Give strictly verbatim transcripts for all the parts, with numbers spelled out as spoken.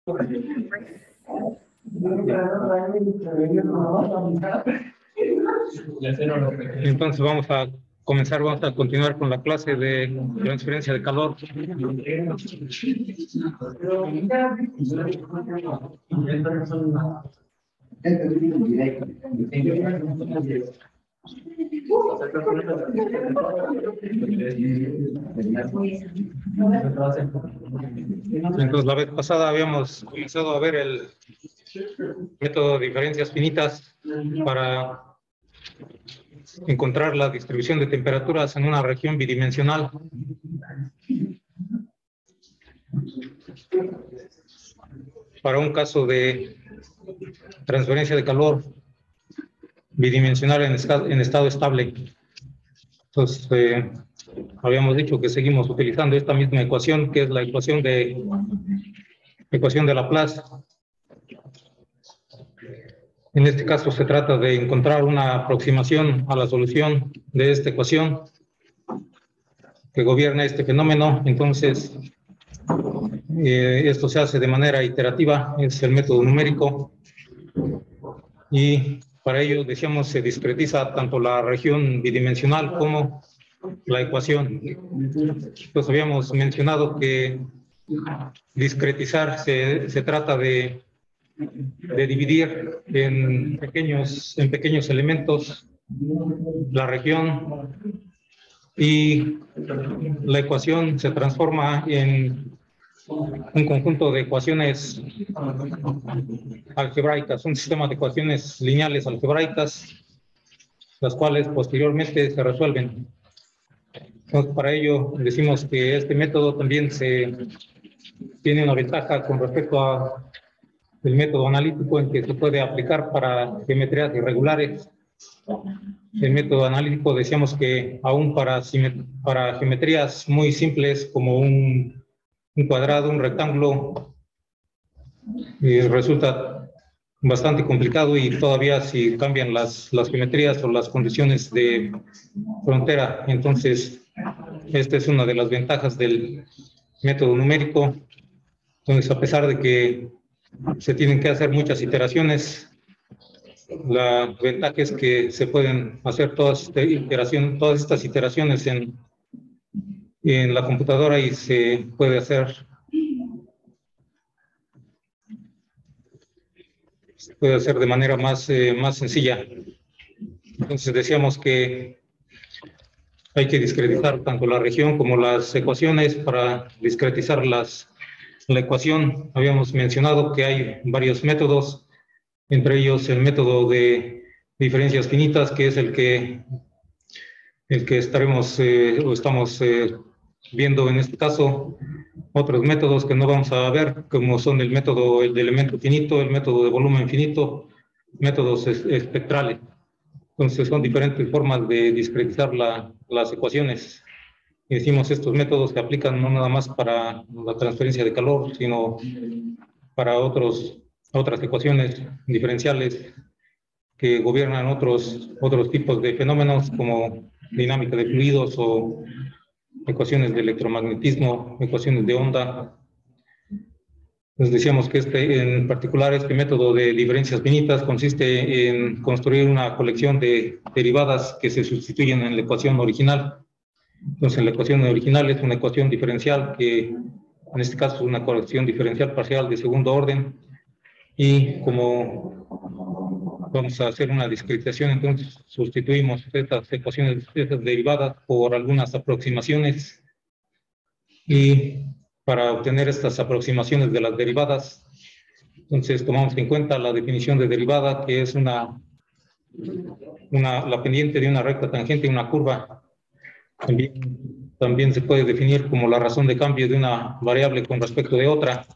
Entonces vamos a comenzar, vamos a continuar con la clase de transferencia de calor. Entonces la vez pasada habíamos comenzado a ver el método de diferencias finitas para encontrar la distribución de temperaturas en una región bidimensional. Para un caso de transferencia de calor bidimensional en estado, en estado estable. Entonces, eh, habíamos dicho que seguimos utilizando esta misma ecuación, que es la ecuación de, ecuación de Laplace. En este caso se trata de encontrar una aproximación a la solución de esta ecuación que gobierna este fenómeno. Entonces, eh, esto se hace de manera iterativa, es el método numérico. Y para ello, decíamos, se discretiza tanto la región bidimensional como la ecuación. Pues habíamos mencionado que discretizar se, se trata de, de dividir en pequeños, en pequeños elementos la región, y la ecuación se transforma en un conjunto de ecuaciones algebraicas, un sistema de ecuaciones lineales algebraicas, las cuales posteriormente se resuelven. Entonces, para ello decimos que este método también se tiene una ventaja con respecto a el método analítico, en que se puede aplicar para geometrías irregulares. El método analítico, decíamos que aún para, para geometrías muy simples como un, un cuadrado, un rectángulo, eh, resulta bastante complicado, y todavía si cambian las, las geometrías o las condiciones de frontera. Entonces, esta es una de las ventajas del método numérico. Entonces, a pesar de que se tienen que hacer muchas iteraciones, la ventaja es que se pueden hacer todas, iteración, todas estas iteraciones en, en la computadora, y se puede hacer, se puede hacer de manera más, eh, más sencilla. Entonces decíamos que hay que discretizar tanto la región como las ecuaciones. Para discretizar las, la ecuación, habíamos mencionado que hay varios métodos, entre ellos el método de diferencias finitas, que es el que, el que estaremos eh, o estamos eh, viendo en este caso. Otros métodos que no vamos a ver, como son el método el de elemento finito, el método de volumen finito, métodos es, espectrales. Entonces son diferentes formas de discretizar la, las ecuaciones. Y decimos, estos métodos se aplican no nada más para la transferencia de calor, sino para otros, otras ecuaciones diferenciales que gobiernan otros, otros tipos de fenómenos, como dinámica de fluidos o ecuaciones de electromagnetismo, ecuaciones de onda. Pues decíamos que este, en particular, este método de diferencias finitas consiste en construir una colección de derivadas que se sustituyen en la ecuación original. Entonces, la ecuación original es una ecuación diferencial que, en este caso, es una ecuación diferencial parcial de segundo orden. Y como vamos a hacer una discretización, entonces sustituimos estas ecuaciones, estas derivadas, por algunas aproximaciones. Y para obtener estas aproximaciones de las derivadas, entonces tomamos en cuenta la definición de derivada, que es una, una, la pendiente de una recta tangente y una curva. También, también se puede definir como la razón de cambio de una variable con respecto de otra.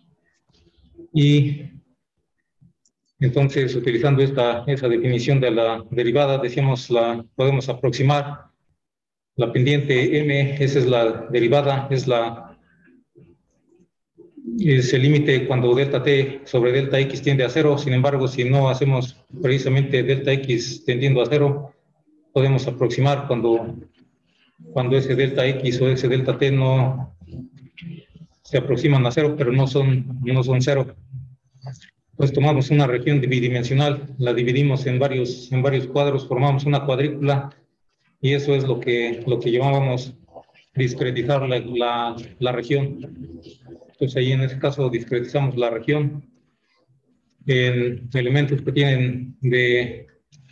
Y entonces, utilizando esta, esa definición de la derivada, decíamos, la podemos aproximar la pendiente m, esa es la derivada, es la es el límite cuando delta t sobre delta x tiende a cero. Sin embargo, si no hacemos precisamente delta x tendiendo a cero, podemos aproximar cuando, cuando ese delta x o ese delta t no se aproximan a cero, pero no son, no son cero. Pues tomamos una región bidimensional, la dividimos en varios, en varios cuadros, formamos una cuadrícula y eso es lo que, lo que llamábamos discretizar la, la, la región. Entonces ahí en este caso discretizamos la región en elementos que tienen de,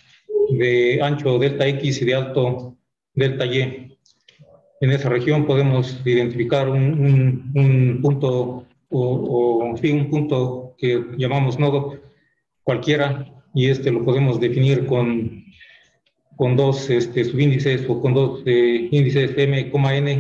de ancho delta X y de alto delta Y. En esa región podemos identificar un, un, un punto o, o sí, un punto que llamamos nodo cualquiera, y este lo podemos definir con, con dos este, subíndices o con dos eh, índices m, n,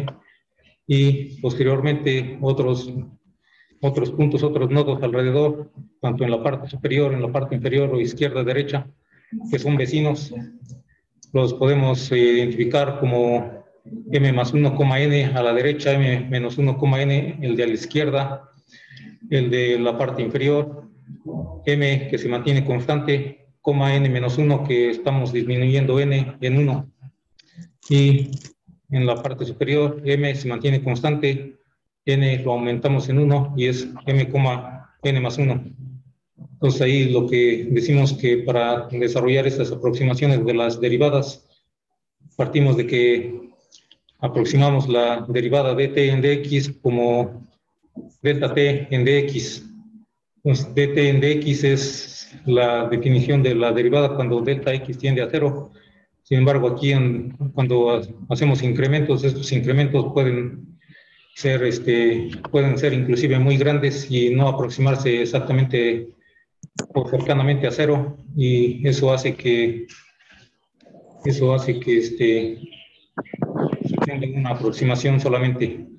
y posteriormente otros, otros puntos, otros nodos alrededor, tanto en la parte superior, en la parte inferior o izquierda, derecha, que son vecinos. Los podemos eh, identificar como m más uno, n a la derecha, m menos uno, n el de la izquierda, el de la parte inferior, m que se mantiene constante, n menos uno que estamos disminuyendo n en uno, y en la parte superior m se mantiene constante, n lo aumentamos en uno y es m, n más uno. Entonces ahí lo que decimos que para desarrollar estas aproximaciones de las derivadas, partimos de que aproximamos la derivada de t en dx como delta t en dx. Entonces, dt en dx es la definición de la derivada cuando delta x tiende a cero. Sin embargo, aquí en, cuando hacemos incrementos, estos incrementos pueden ser, este, pueden ser inclusive muy grandes y no aproximarse exactamente o cercanamente a cero, y eso hace que eso hace que este, tenga una aproximación solamente.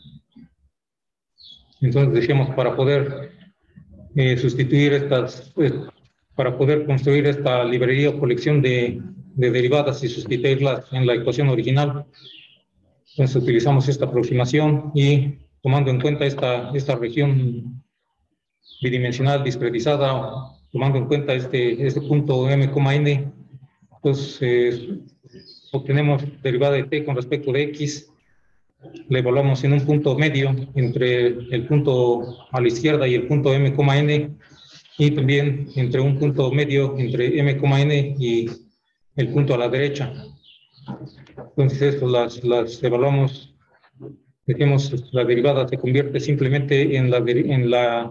Entonces decíamos, para poder eh, sustituir estas, pues, para poder construir esta librería o colección de, de derivadas y sustituirlas en la ecuación original, entonces utilizamos esta aproximación y tomando en cuenta esta, esta región bidimensional discretizada, tomando en cuenta este, este punto m, n, pues eh, obtenemos derivada de t con respecto de x, la evaluamos en un punto medio entre el punto a la izquierda y el punto m, n, y también entre un punto medio entre m, n y el punto a la derecha. Entonces esto las, las evaluamos, decimos, la derivada se convierte simplemente en la, en la,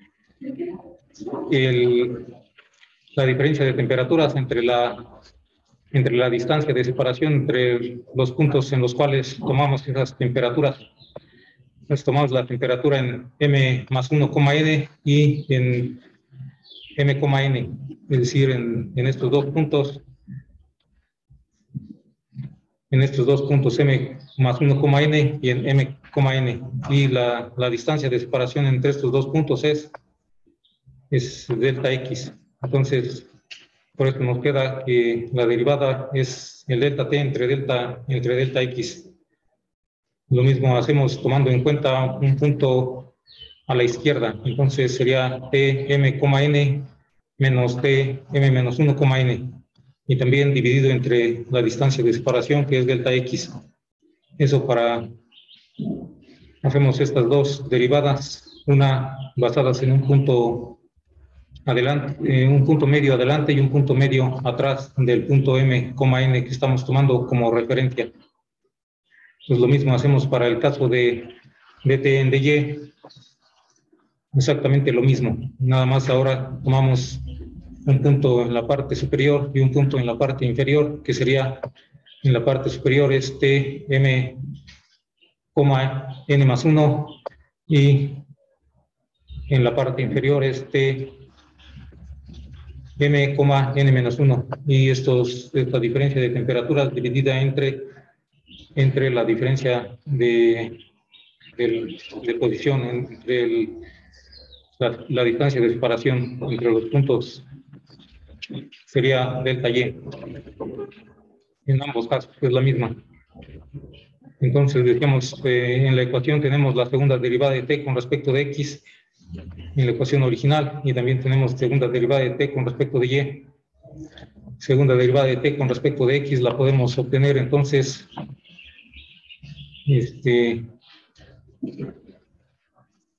el, la diferencia de temperaturas entre la, entre la distancia de separación entre los puntos en los cuales tomamos esas temperaturas. Entonces tomamos la temperatura en m más uno, n y en m, n, es decir, en, en estos dos puntos, en estos dos puntos m más uno, n y en m, n, y la, la distancia de separación entre estos dos puntos es, es delta x. Entonces, por eso nos queda que la derivada es el delta t entre delta, entre delta x. Lo mismo hacemos tomando en cuenta un punto a la izquierda. Entonces sería t, m, n menos t, m menos uno, n. Y también dividido entre la distancia de separación, que es delta x. Eso para... Hacemos estas dos derivadas, una basadas en un punto adelante, eh, un punto medio adelante y un punto medio atrás del punto m, n que estamos tomando como referencia. Pues lo mismo hacemos para el caso de dt en dy, exactamente lo mismo, nada más ahora tomamos un punto en la parte superior y un punto en la parte inferior, que sería en la parte superior es t, m, n más uno, y en la parte inferior es t, m, n menos uno, y estos, esta diferencia de temperaturas dividida entre, entre la diferencia de, de, de posición, entre el, la, la distancia de separación entre los puntos, sería delta y. En ambos casos es la misma. Entonces decíamos, eh, en la ecuación tenemos la segunda derivada de t con respecto de x, en la ecuación original, y también tenemos segunda derivada de t con respecto de y. Segunda derivada de t con respecto de x la podemos obtener entonces este,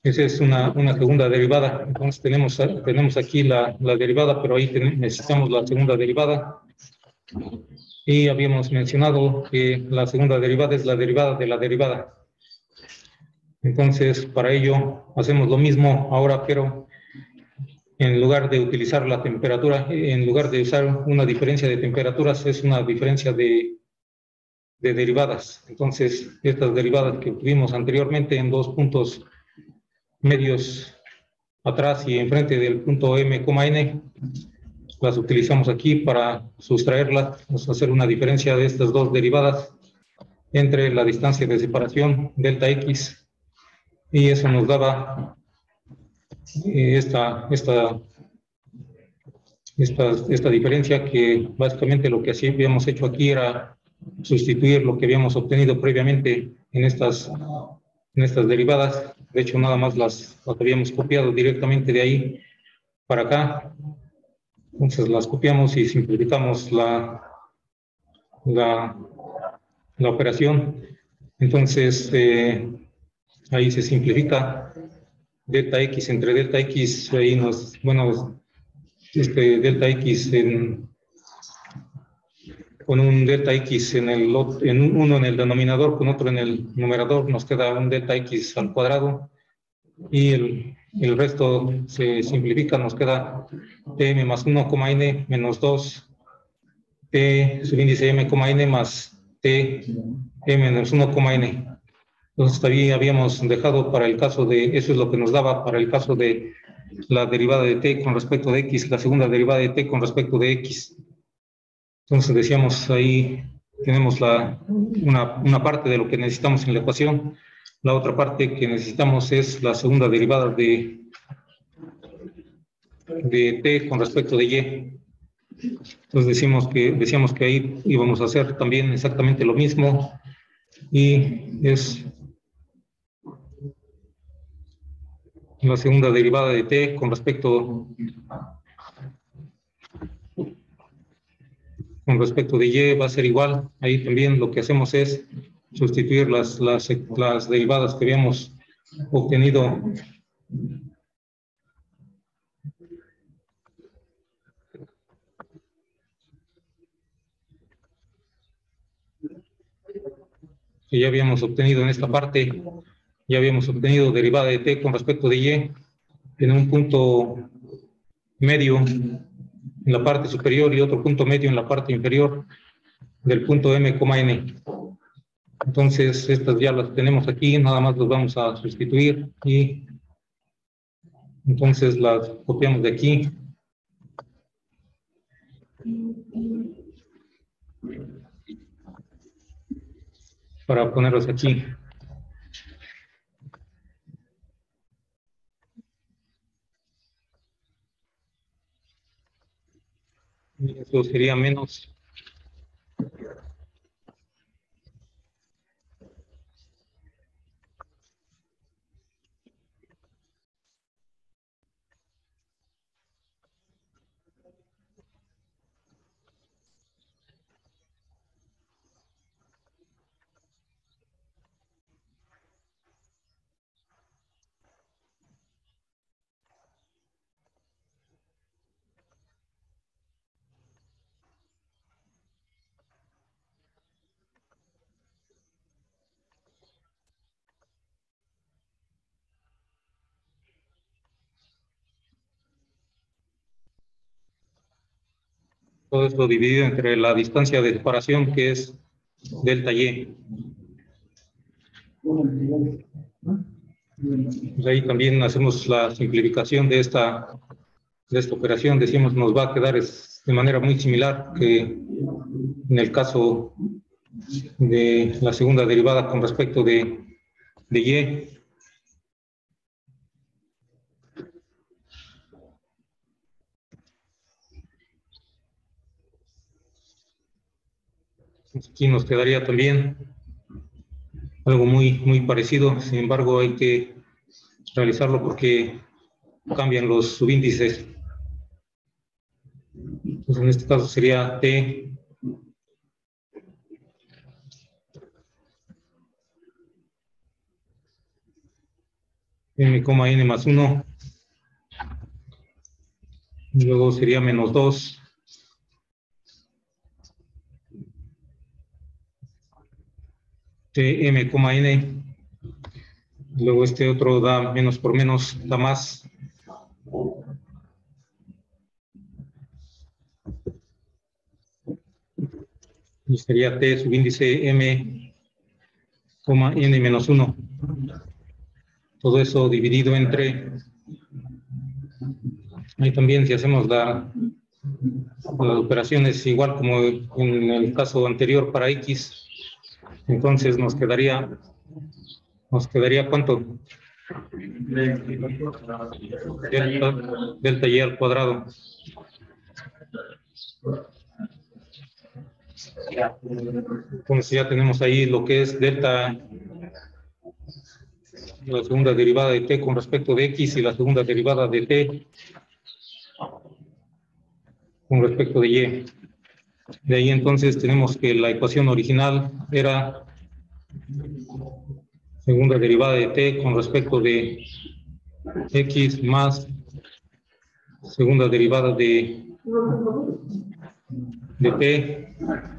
Esa es una, una segunda derivada. Entonces tenemos, tenemos aquí la, la derivada, pero ahí tenemos, necesitamos la segunda derivada. Y habíamos mencionado que la segunda derivada es la derivada de la derivada. Entonces, para ello hacemos lo mismo ahora, pero en lugar de utilizar la temperatura, en lugar de usar una diferencia de temperaturas, es una diferencia de, de derivadas. Entonces, estas derivadas que tuvimos anteriormente en dos puntos medios atrás y enfrente del punto M, N, las utilizamos aquí para sustraerlas, vamos a hacer una diferencia de estas dos derivadas entre la distancia de separación, delta X, y eso nos daba eh, esta, esta, esta, esta diferencia, que básicamente lo que así habíamos hecho aquí era sustituir lo que habíamos obtenido previamente en estas, en estas derivadas. De hecho, nada más las, las habíamos copiado directamente de ahí para acá. Entonces las copiamos y simplificamos la, la, la operación. Entonces, eh, ahí se simplifica delta X entre delta X, ahí nos, bueno, este delta X en, con un delta X en el, en uno en el denominador, con otro en el numerador, nos queda un delta X al cuadrado, y el, el resto se simplifica, nos queda Tm más uno, n menos dos, T subíndice M, N más T M menos uno, N. Entonces todavía habíamos dejado para el caso de, eso es lo que nos daba para el caso de la derivada de T con respecto de X, la segunda derivada de T con respecto de X. Entonces decíamos ahí, tenemos la, una, una parte de lo que necesitamos en la ecuación, la otra parte que necesitamos es la segunda derivada de, de T con respecto de Y. Entonces decimos que, decíamos que ahí íbamos a hacer también exactamente lo mismo, y es la segunda derivada de T con respecto, con respecto de Y va a ser igual. Ahí también lo que hacemos es sustituir las, las, las derivadas que habíamos obtenido que ya habíamos obtenido en esta parte. Ya habíamos obtenido derivada de T con respecto de Y en un punto medio en la parte superior y otro punto medio en la parte inferior del punto M, N. Entonces, estas ya las tenemos aquí, nada más las vamos a sustituir y entonces las copiamos de aquí. Para ponerlas aquí. Y eso sería menos. Todo esto dividido entre la distancia de separación, que es delta Y. Pues ahí también hacemos la simplificación de esta, de esta operación. Decimos, nos va a quedar es, de manera muy similar que en el caso de la segunda derivada con respecto de, de Y. Aquí nos quedaría también algo muy, muy parecido. Sin embargo, hay que realizarlo porque cambian los subíndices. Entonces, en este caso sería T m, n más uno. Luego sería menos dos. T, m, n. Luego este otro da menos por menos, da más. Y sería T subíndice M, N menos uno. Todo eso dividido entre... Ahí también si hacemos la, la operación es igual como en el caso anterior para X. Entonces nos quedaría... Nos quedaría ¿cuánto? Delta, delta Y al cuadrado. Entonces ya tenemos ahí lo que es delta, la segunda derivada de t con respecto de x y la segunda derivada de t con respecto de y. De ahí entonces tenemos que la ecuación original era segunda derivada de t con respecto de x más segunda derivada de, de t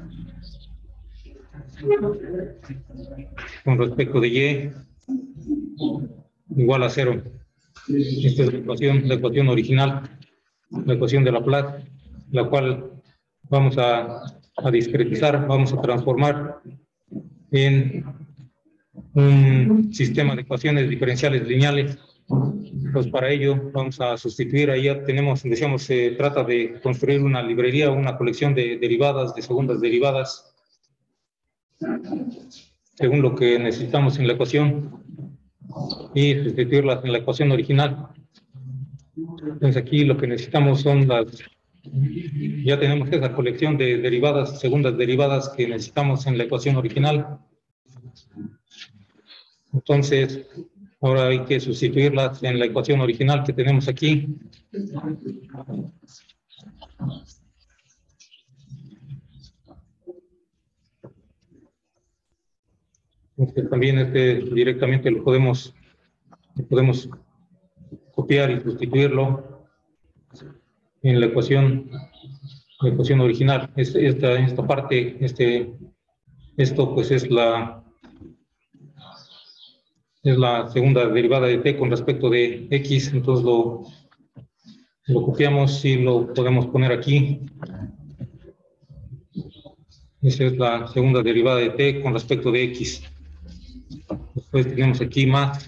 con respecto de y igual a cero. Esta es la ecuación, la ecuación original, la ecuación de Laplace, la cual vamos a, a discretizar, vamos a transformar en un sistema de ecuaciones diferenciales lineales. Pues para ello vamos a sustituir, ahí ya tenemos, decíamos, se trata de construir una librería, una colección de derivadas, de segundas derivadas, según lo que necesitamos en la ecuación, y sustituirlas en la ecuación original. Entonces aquí lo que necesitamos son las, ya tenemos esa colección de derivadas, segundas derivadas que necesitamos en la ecuación original. Entonces, ahora hay que sustituirlas en la ecuación original que tenemos aquí. Entonces, también este directamente lo podemos, lo podemos copiar y sustituirlo en la ecuación, la ecuación original. Esta, esta parte, este, esto pues es la, es la segunda derivada de t con respecto de x, entonces lo, lo copiamos y lo podemos poner aquí. Esa es la segunda derivada de t con respecto de x. Después tenemos aquí más.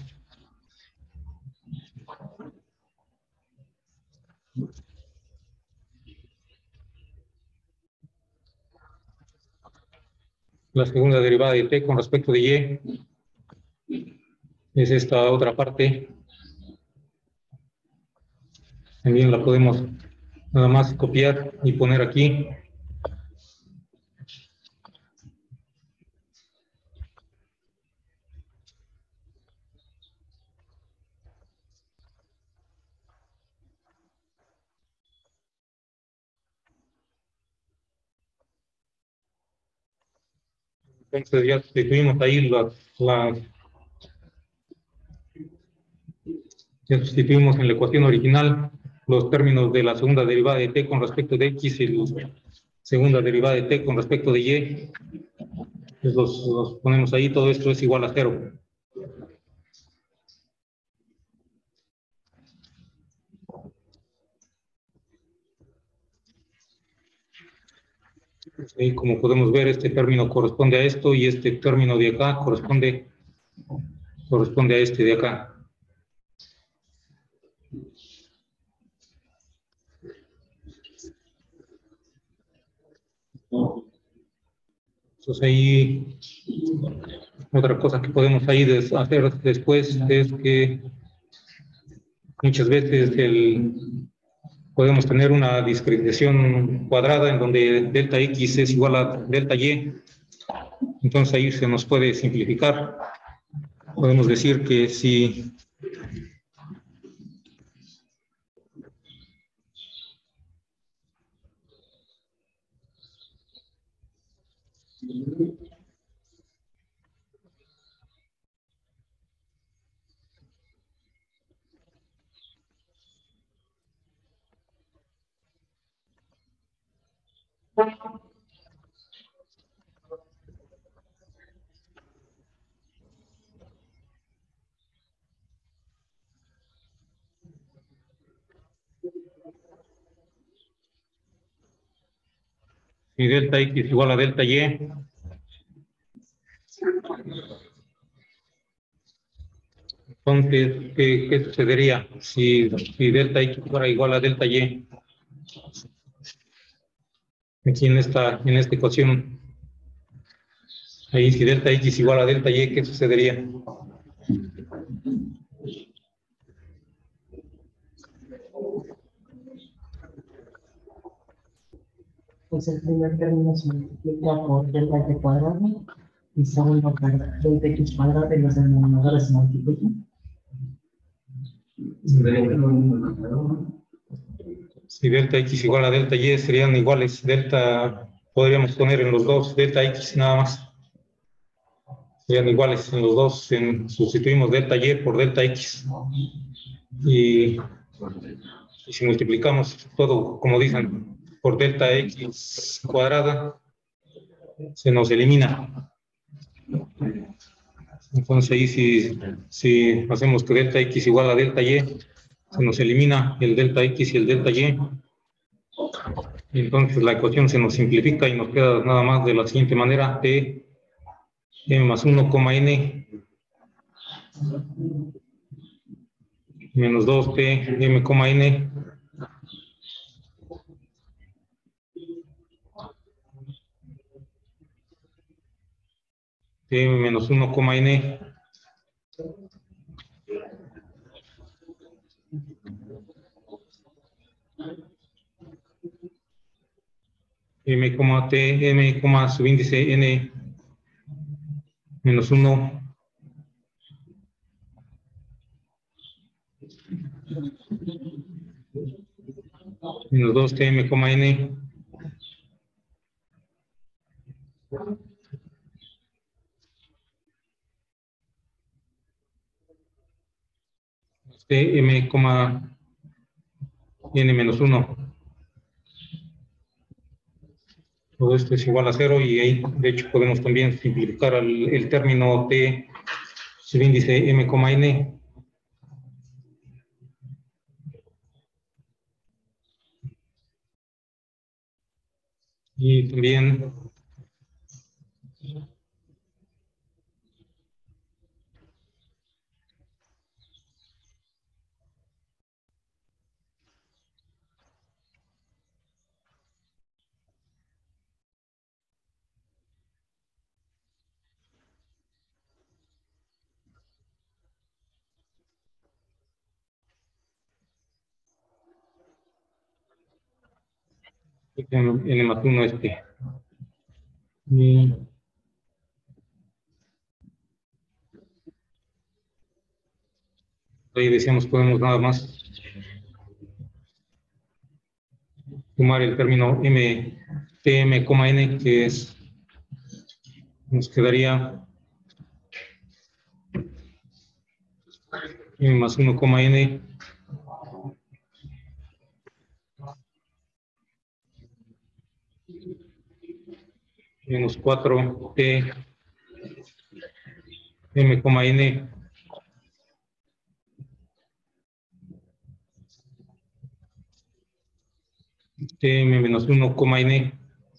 La segunda derivada de t con respecto de y es esta otra parte. También la podemos nada más copiar y poner aquí. Entonces ya sustituimos ahí la, la ya sustituimos en la ecuación original los términos de la segunda derivada de t con respecto de x y la segunda derivada de t con respecto de y. Pues los, los ponemos ahí, todo esto es igual a cero. Y como podemos ver, este término corresponde a esto y este término de acá corresponde, corresponde a este de acá. Entonces ahí otra cosa que podemos ahí des, hacer después es que muchas veces el, podemos tener una discretización cuadrada en donde delta x es igual a delta y. Entonces ahí se nos puede simplificar. Podemos decir que si Y delta X igual a delta Y. Entonces, ¿qué, qué sucedería si, si delta X fuera igual a delta Y? Aquí en esta, en esta ecuación. Ahí si delta X igual a delta Y, ¿qué sucedería? Pues el primer término se multiplica por delta X cuadrado y segundo por delta X cuadrado y los denominadores se multiplican. Si delta X igual a delta Y serían iguales. Delta, podríamos poner en los dos delta X nada más. Serían iguales en los dos. En, sustituimos delta Y por delta X. Y, y si multiplicamos todo, como dicen, por delta X cuadrada, se nos elimina. Entonces ahí si, si hacemos que delta X igual a delta Y, se nos elimina el delta X y el delta Y. Entonces la ecuación se nos simplifica y nos queda nada más de la siguiente manera: T m más uno, n menos dos T m, n T m menos uno, n m, t, m, subíndice n menos uno menos dos T m, n T m, n menos uno. Todo esto es igual a cero y ahí, de hecho, podemos también simplificar el, el término T subíndice m, n. Y también n más uno este. Y ahí decíamos, podemos nada más sumar el término m, tm, n, que es, nos quedaría m más uno, n menos cuatro T m, n Tm menos uno, n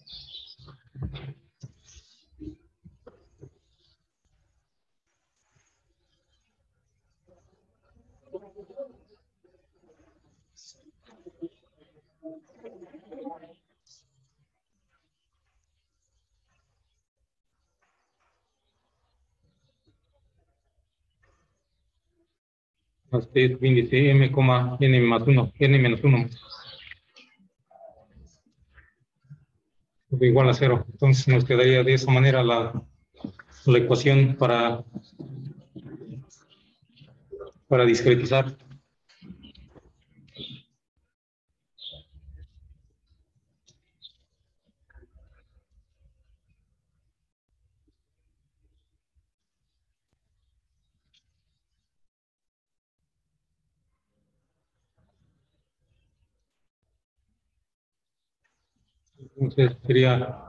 más T índice m, n más uno, n menos uno, igual a cero. Entonces nos quedaría de esa manera la, la ecuación para, para discretizar. Entonces sería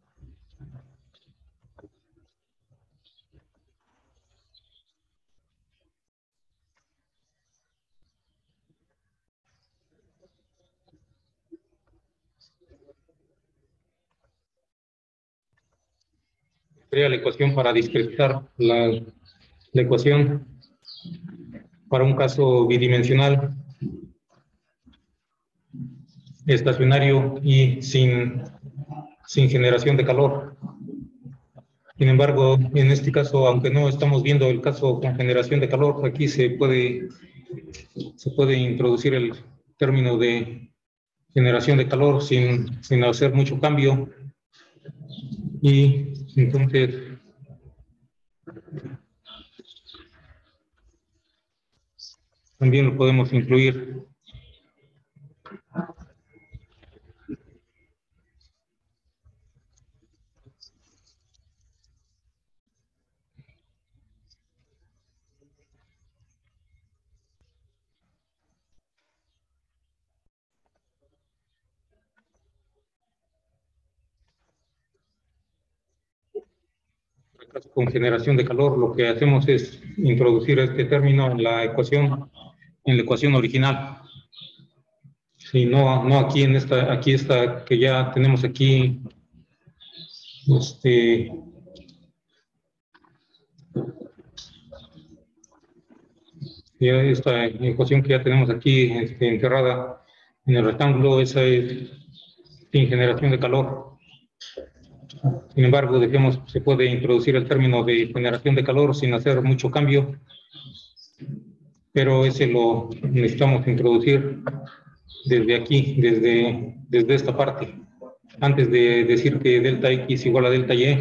sería la ecuación para discretar la, la ecuación para un caso bidimensional, estacionario y sin, sin generación de calor. Sin embargo, en este caso, aunque no estamos viendo el caso con generación de calor, aquí se puede, se puede introducir el término de generación de calor sin, sin hacer mucho cambio. Y entonces también lo podemos incluir. Con generación de calor, lo que hacemos es introducir este término en la ecuación, en la ecuación original. Sí, no, no aquí en esta, aquí esta que ya tenemos aquí, este, ya esta ecuación que ya tenemos aquí este, enterrada en el rectángulo, esa es sin generación de calor. Sin embargo, dejemos, se puede introducir el término de generación de calor sin hacer mucho cambio, pero ese lo necesitamos introducir desde aquí, desde, desde esta parte, antes de decir que delta X igual a delta Y.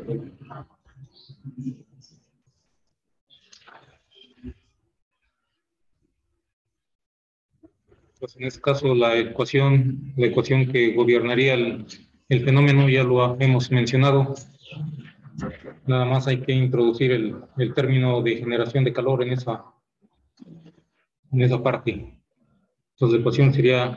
Pues en este caso la ecuación, la ecuación que gobernaría el, el fenómeno ya lo hemos mencionado. Nada más hay que introducir el, el término de generación de calor en esa, en esa parte. Entonces la ecuación sería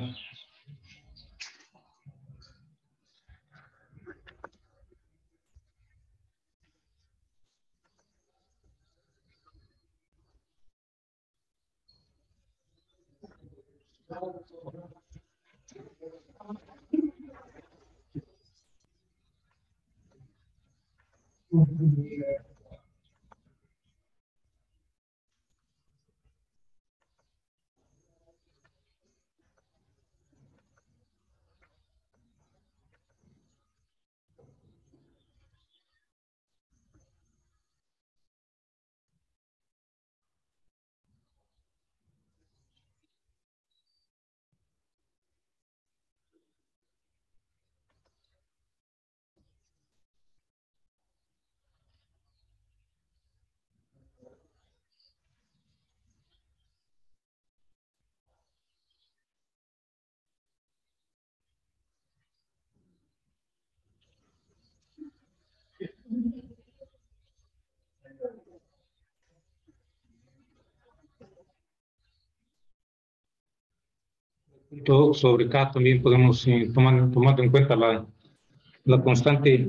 punto sobre K, también podemos eh, tomar, tomando en cuenta la, la constante.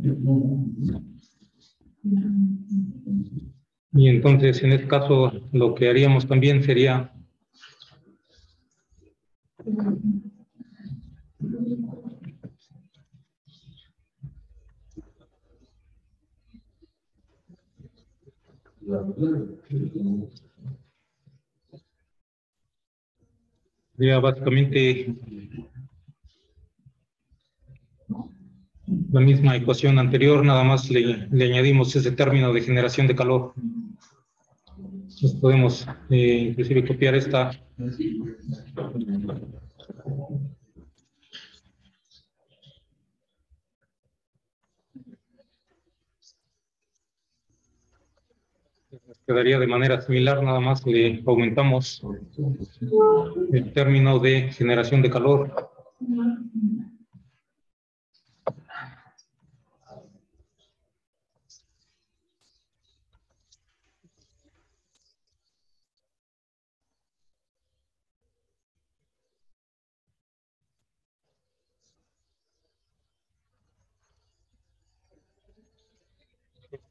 Y entonces en este caso lo que haríamos también sería sería básicamente la misma ecuación anterior, nada más le, le añadimos ese término de generación de calor. Entonces podemos eh, inclusive copiar esta. Quedaría de manera similar, nada más le aumentamos el término de generación de calor.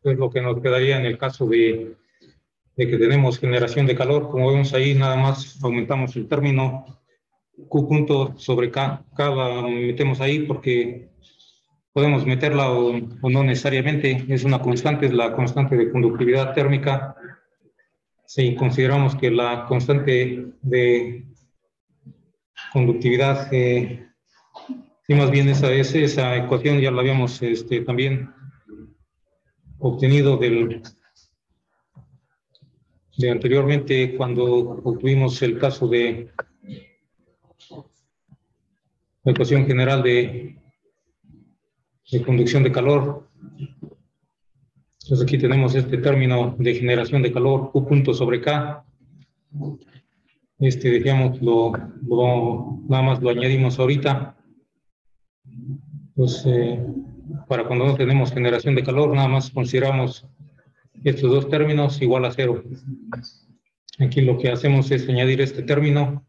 es lo que nos quedaría en el caso de, de que tenemos generación de calor. Como vemos ahí, nada más aumentamos el término Q punto sobre K. K la metemos ahí porque podemos meterla o, o no necesariamente. Es una constante, es la constante de conductividad térmica. Si consideramos que la constante de conductividad, eh, sí, más bien esa, esa, esa ecuación ya la habíamos este, también obtenido del, de anteriormente cuando obtuvimos el caso de la ecuación general de, de conducción de calor. Entonces aquí tenemos este término de generación de calor, Q punto sobre K. Este, decíamos, lo, lo, nada más lo añadimos ahorita. Pues, eh, para cuando no tenemos generación de calor, nada más consideramos estos dos términos igual a cero. Aquí lo que hacemos es añadir este término.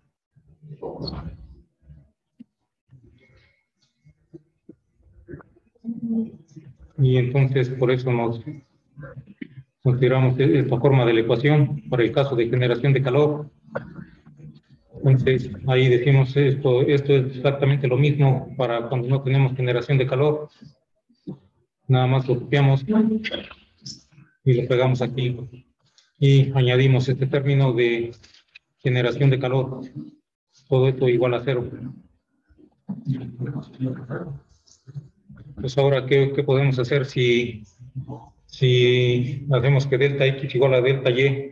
Y entonces por eso nos consideramos esta forma de la ecuación para el caso de generación de calor. Entonces ahí decimos esto, esto es exactamente lo mismo para cuando no tenemos generación de calor. Nada más lo copiamos y lo pegamos aquí y añadimos este término de generación de calor. Todo esto igual a cero. Pues ahora, ¿qué, qué podemos hacer si, si hacemos que delta X igual a delta Y?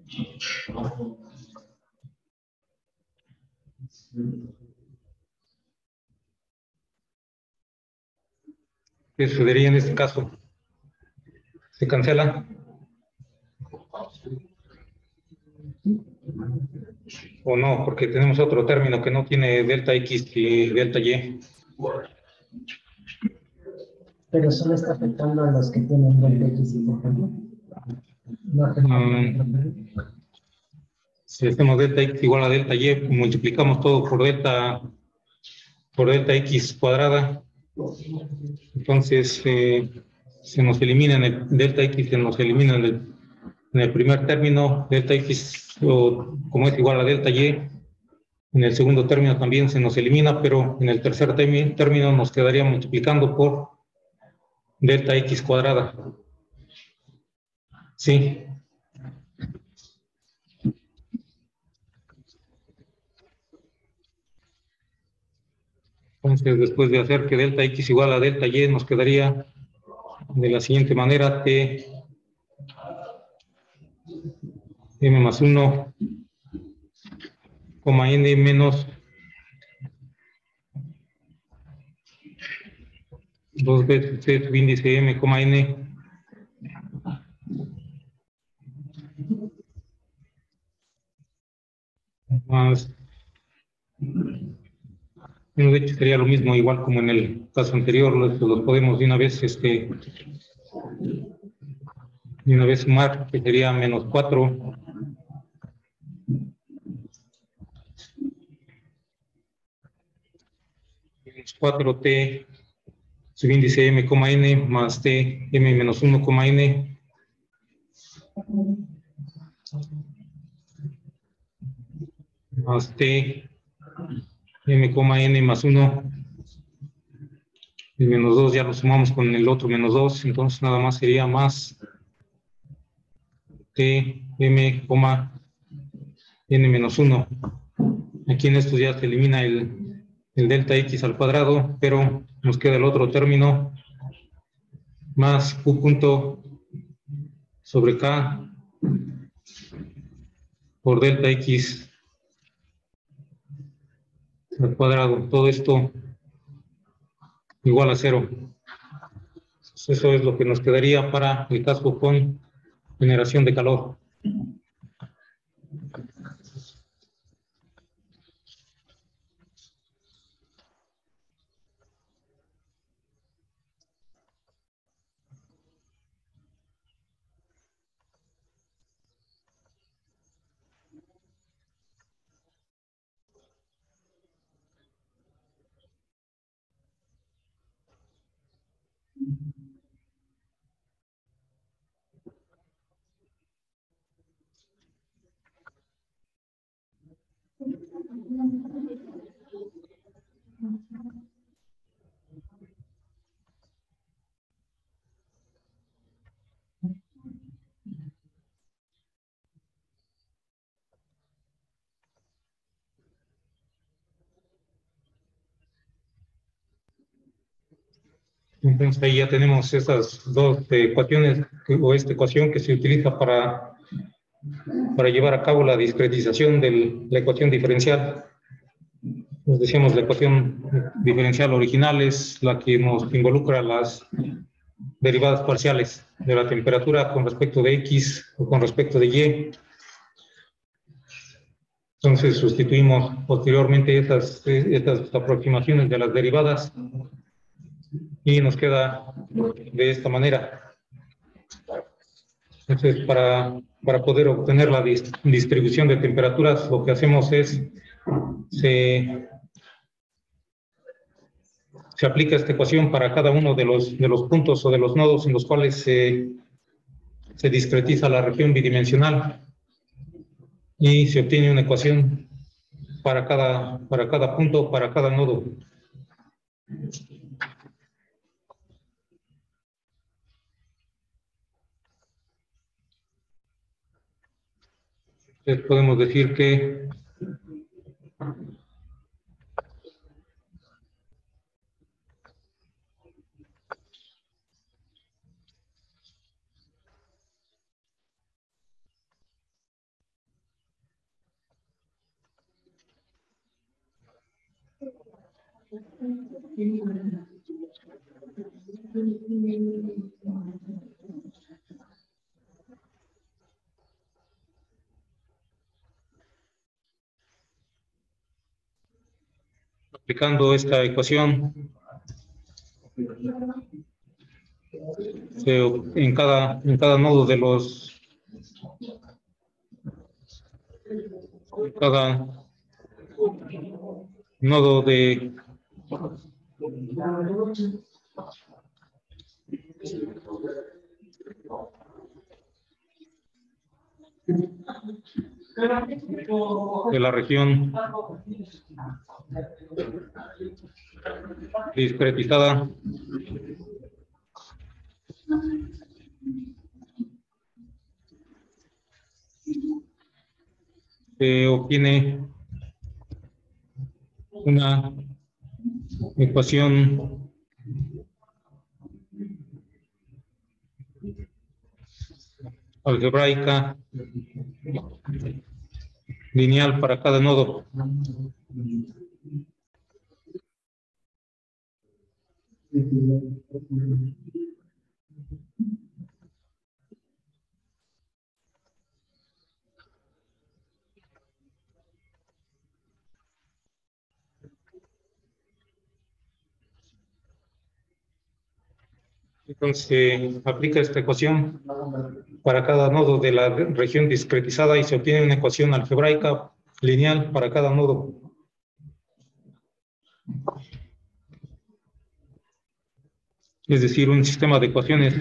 ¿Qué sucedería en este caso? ¿Se cancela? ¿O no? Porque tenemos otro término que no tiene delta X y delta Y. Pero solo está afectando a los que tienen delta X y delta Y. No afecta a Um, si hacemos delta X igual a delta Y, multiplicamos todo por delta, por delta X cuadrada. Entonces, eh, se nos elimina en el delta X, se nos elimina en el, en el primer término, delta X, o, como es igual a delta Y. En el segundo término también se nos elimina, pero en el tercer término nos quedaría multiplicando por delta X cuadrada. Sí. Entonces, después de hacer que delta X igual a delta Y, nos quedaría de la siguiente manera: T m más uno, coma n menos dos veces C subíndice m, coma n, más, bueno, de hecho sería lo mismo, igual como en el caso anterior, los, los podemos de una vez, este, de una vez sumar, que sería menos cuatro. Menos cuatro T subíndice m, coma n, más T m menos uno, coma n, más T m, n más uno. El menos dos ya lo sumamos con el otro menos dos, entonces nada más sería más T m, n menos uno. Aquí en esto ya se elimina el, el delta X al cuadrado, pero nos queda el otro término, más Q punto sobre K por delta X al cuadrado. Todo esto igual a cero. Eso es lo que nos quedaría para el caso con generación de calor. Entonces ahí ya tenemos estas dos ecuaciones que, o esta ecuación que se utiliza para, para llevar a cabo la discretización de la ecuación diferencial. Nos decíamos la ecuación diferencial original es la que nos involucra las derivadas parciales de la temperatura con respecto de X o con respecto de Y. Entonces sustituimos posteriormente estas, estas aproximaciones de las derivadas y nos queda de esta manera. Entonces, para, para poder obtener la dis, distribución de temperaturas, lo que hacemos es, se, se aplica esta ecuación para cada uno de los, de los puntos o de los nodos en los cuales se, se discretiza la región bidimensional y se obtiene una ecuación para cada, para cada punto, para cada nodo. Entonces podemos decir que aplicando esta ecuación se, en, cada, en cada nodo de los en cada nodo de de la región discretizada se obtiene una ecuación algebraica lineal para cada nodo. Entonces se aplica esta ecuación para cada nodo de la región discretizada y se obtiene una ecuación algebraica lineal para cada nodo. Es decir, un sistema de ecuaciones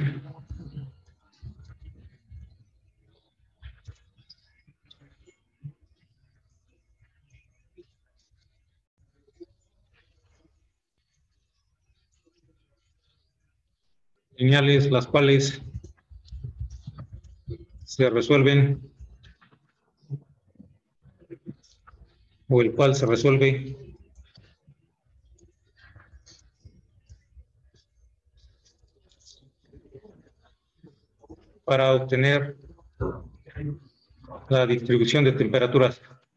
lineales, las cuales se resuelven o el cual se resuelve para obtener la distribución de temperaturas.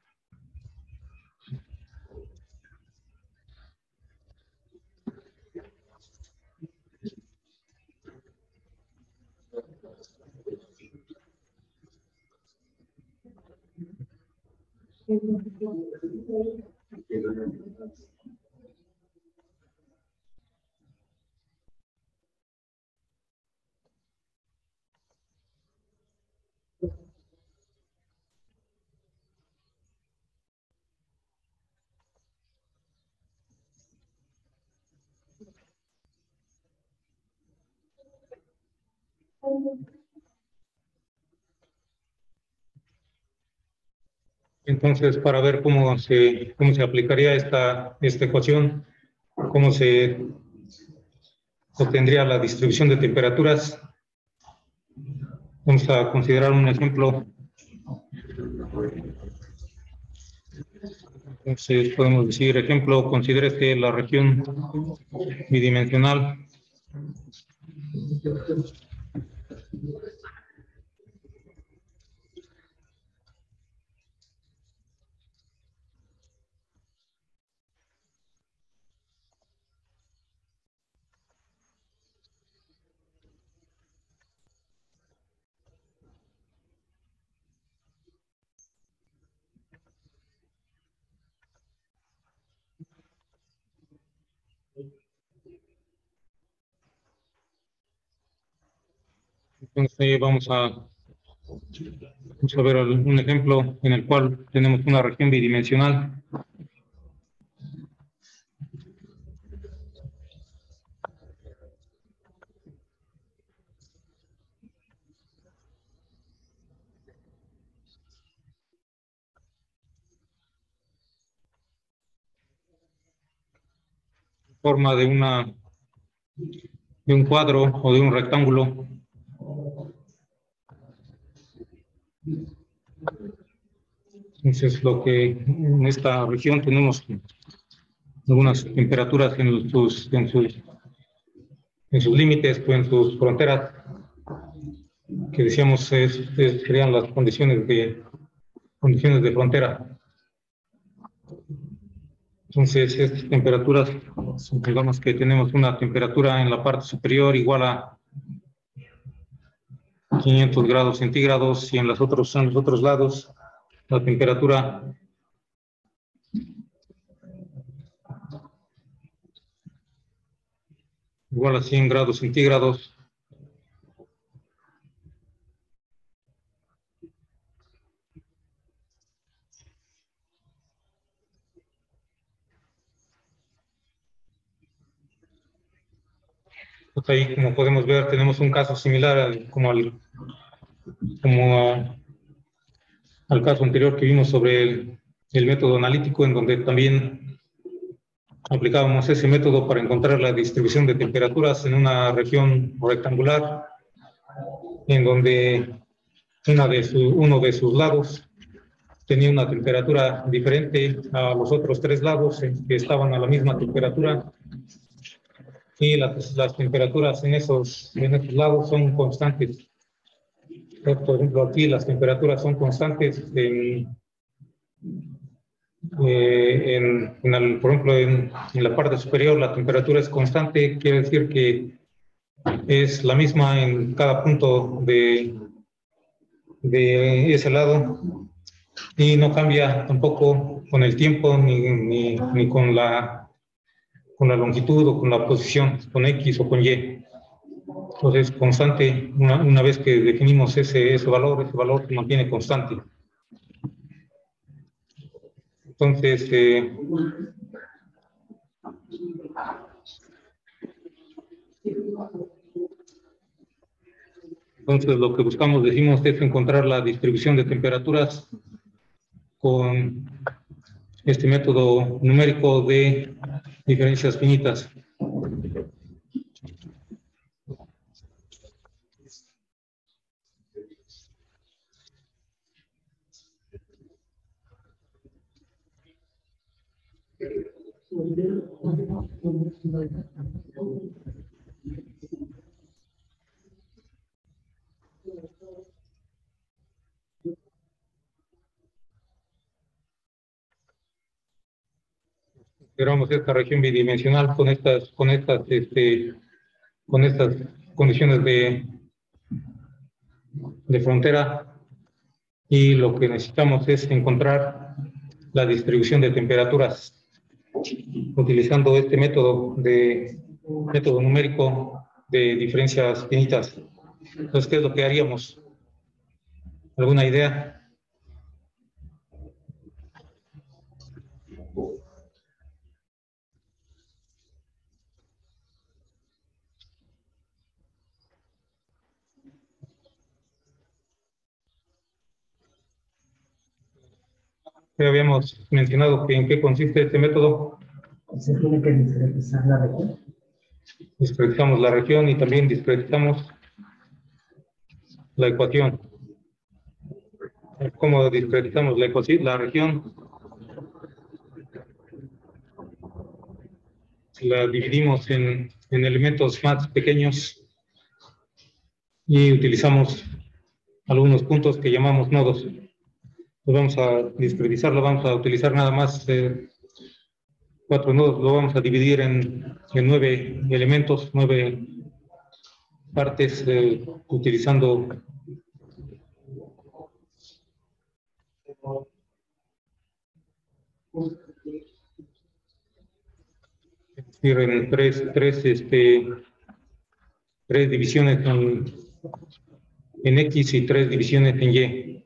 Entonces, para ver cómo se, cómo se aplicaría esta, esta ecuación, cómo se obtendría la distribución de temperaturas, vamos a considerar un ejemplo. Entonces, podemos decir, ejemplo, considere que la región bidimensional Entonces vamos a, vamos a ver un ejemplo en el cual tenemos una región bidimensional. Forma de una de un cuadro o de un rectángulo. Entonces, lo que en esta región tenemos algunas temperaturas en sus, en sus, en sus límites o en sus fronteras, que decíamos es, es, serían las condiciones de, condiciones de frontera. Entonces, estas temperaturas, digamos que tenemos una temperatura en la parte superior igual a quinientos grados centígrados y en los otros, en los otros lados la temperatura igual a cien grados centígrados. Pues ahí, como podemos ver, tenemos un caso similar al, como, al, como a, al caso anterior que vimos sobre el, el método analítico, en donde también aplicábamos ese método para encontrar la distribución de temperaturas en una región rectangular, en donde una de su, uno de sus lados tenía una temperatura diferente a los otros tres lados que estaban a la misma temperatura. Y las, las temperaturas en esos, en esos lados son constantes. Por ejemplo, aquí las temperaturas son constantes en, eh, en, en el, por ejemplo, en, en la parte superior la temperatura es constante, quiere decir que es la misma en cada punto de, de ese lado y no cambia tampoco con el tiempo ni, ni, ni con la con la longitud o con la posición, con X o con Y. Entonces, constante, una, una vez que definimos ese, ese valor, ese valor se mantiene constante. Entonces, eh, entonces, lo que buscamos, decimos, es encontrar la distribución de temperaturas con este método numérico de diferencias finitas. Consideramos esta región bidimensional con estas, con estas, este, con estas condiciones de, de frontera, y lo que necesitamos es encontrar la distribución de temperaturas utilizando este método de método numérico de diferencias finitas. Entonces, ¿qué es lo que haríamos? ¿Alguna idea? Ya habíamos mencionado que en qué consiste este método. Se tiene que discretizar la región. Discretizamos la región y también discretizamos la ecuación. ¿Cómo discretizamos la, la región? La dividimos en en elementos más pequeños y utilizamos algunos puntos que llamamos nodos. Los vamos a discretizarlo, vamos a utilizar nada más eh, cuatro nodos, lo vamos a dividir en, en nueve elementos, nueve partes, eh, utilizando es decir, en tres, tres, este, tres divisiones en, en X y tres divisiones en Y.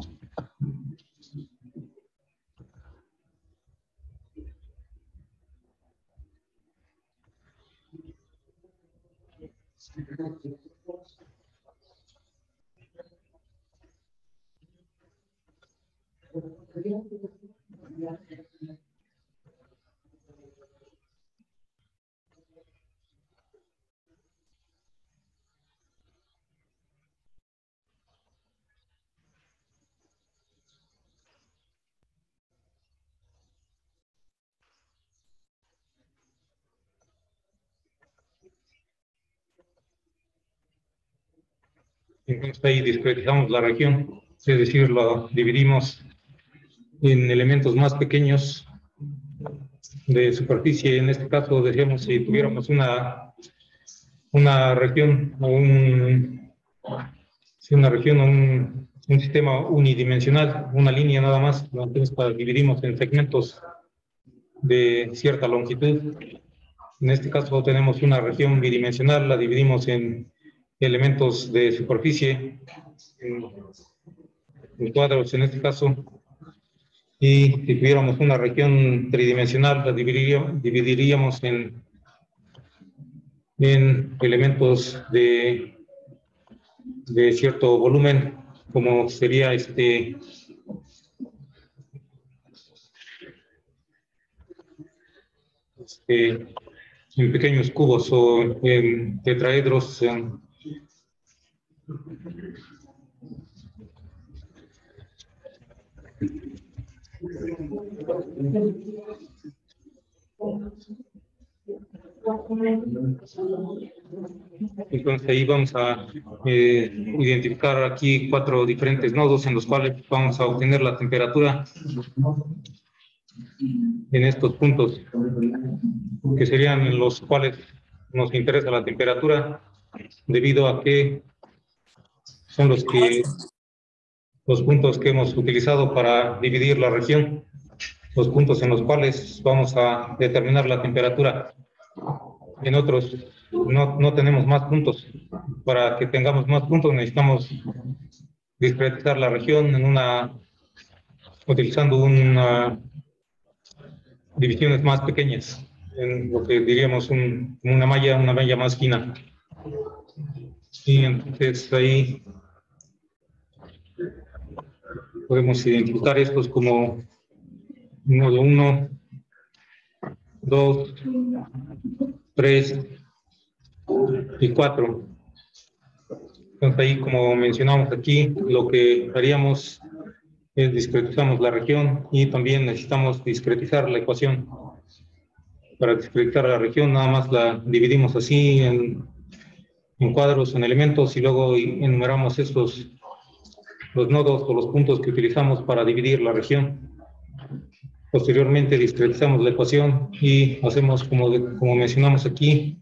Entonces ahí discretizamos la región, es decir, lo dividimos en elementos más pequeños de superficie. En este caso, decíamos, si tuviéramos una, una región o un, si una región o un, un sistema unidimensional, una línea nada más, entonces la dividimos en segmentos de cierta longitud. En este caso tenemos una región bidimensional, la dividimos en elementos de superficie, en, en cuadros en este caso, y si tuviéramos una región tridimensional, la dividiríamos, dividiríamos en, en elementos de, de cierto volumen, como sería este Este, en pequeños cubos o en tetraedros. En, entonces ahí vamos a eh, identificar aquí cuatro diferentes nodos en los cuales vamos a obtener la temperatura en estos puntos, que serían en los cuales nos interesa la temperatura, debido a que son los que los puntos que hemos utilizado para dividir la región, los puntos en los cuales vamos a determinar la temperatura. En otros no, no tenemos más puntos. Para que tengamos más puntos necesitamos discretizar la región en una, utilizando una, divisiones más pequeñas, en lo que diríamos un, una malla, una malla más fina. Y entonces ahí podemos identificar estos como nodo uno, dos, tres y cuatro. Entonces ahí, como mencionamos aquí, lo que haríamos es discretizamos la región y también necesitamos discretizar la ecuación. Para discretizar la región nada más la dividimos así en, en cuadros, en elementos, y luego enumeramos estos los nodos o los puntos que utilizamos para dividir la región. Posteriormente discretizamos la ecuación y hacemos como, de, como mencionamos aquí.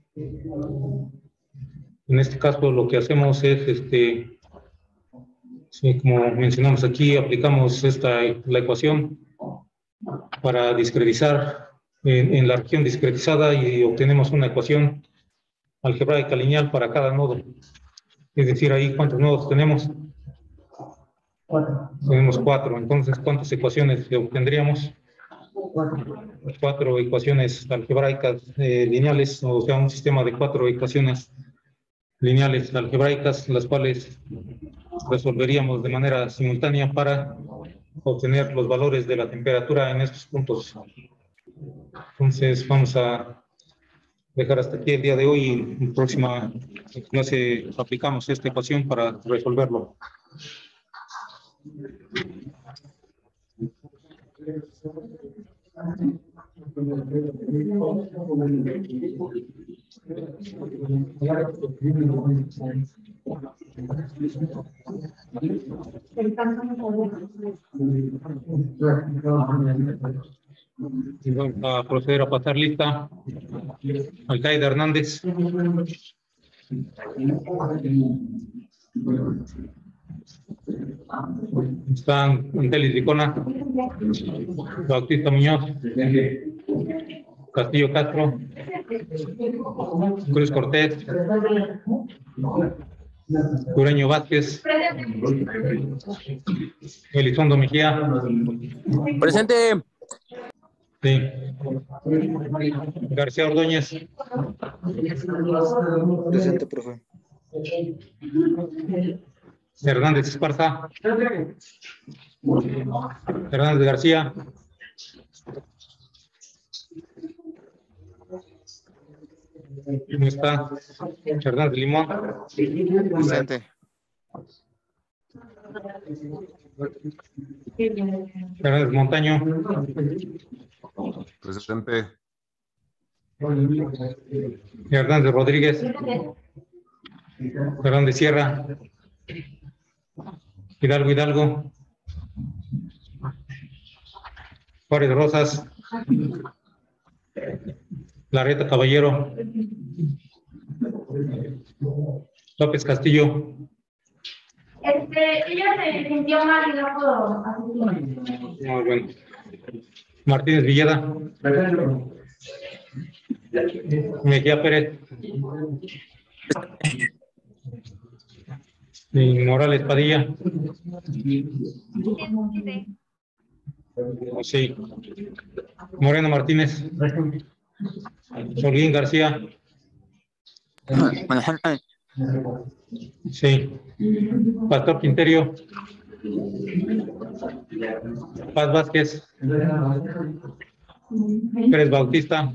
En este caso lo que hacemos es, este, sí, como mencionamos aquí, aplicamos esta, la ecuación para discretizar en, en la región discretizada y obtenemos una ecuación algebraica lineal para cada nodo. Es decir, ahí cuántos nodos tenemos. Cuatro. Tenemos cuatro. Entonces, ¿cuántas ecuaciones obtendríamos? Cuatro. Cuatro ecuaciones algebraicas eh, lineales, o sea, un sistema de cuatro ecuaciones lineales algebraicas, las cuales resolveríamos de manera simultánea para obtener los valores de la temperatura en estos puntos. Entonces, vamos a dejar hasta aquí el día de hoy y en próxima clase aplicamos esta ecuación para resolverlo. Y vamos a proceder a pasar lista. Alcaide Hernández. Están Antelis Licona, Bautista Muñoz, Castillo Castro, Cruz Cortés, Cureño Vázquez, Elizondo Mejía. Presente. Sí. García Ordóñez. Presente, profe. Hernández Esparza. Hernández García. ¿Cómo está? Hernández Limón. Presente. Hernández Montaño. Presente. Hernández Rodríguez. Hernández Sierra. Hidalgo Hidalgo. Juárez Rosas. Larreta Caballero. López Castillo. Este, ella se sintió mal y no pudo asistir. Muy bueno. Martínez Villeda. Mejía Pérez. Y Morales Padilla. Sí. Moreno Martínez. Solguín García. Sí. Pastor Quinterio. Paz Vázquez. Pérez Bautista.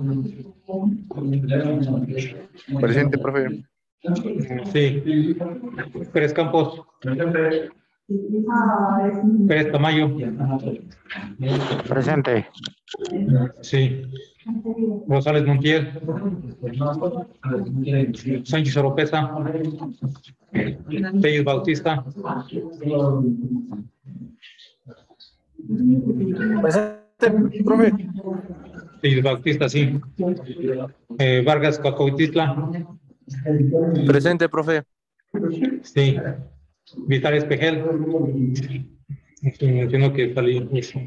Presente, profe. Sí. Pérez Campos. Pérez Tamayo. Presente. Sí. Rosales Montiel. Sánchez Oropesa. Telles Bautista. Presente, profe. Telles Bautista, sí. Eh, Vargas Coacautitla. Presente, profe. Sí. Vital Espejel. Sí, mencionó que salí.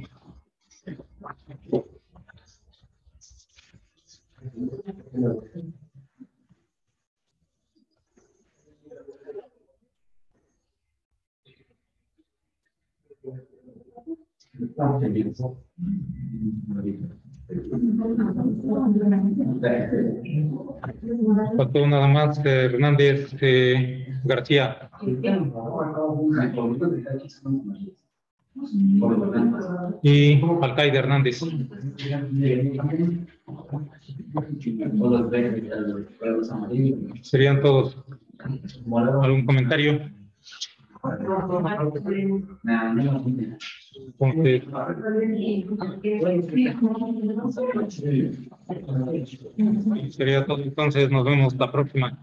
Faltó nada más eh, Hernández eh, García. Y Alcaide Hernández. Serían todos. ¿Algún comentario? Entonces, sería todo. Entonces, nos vemos la próxima.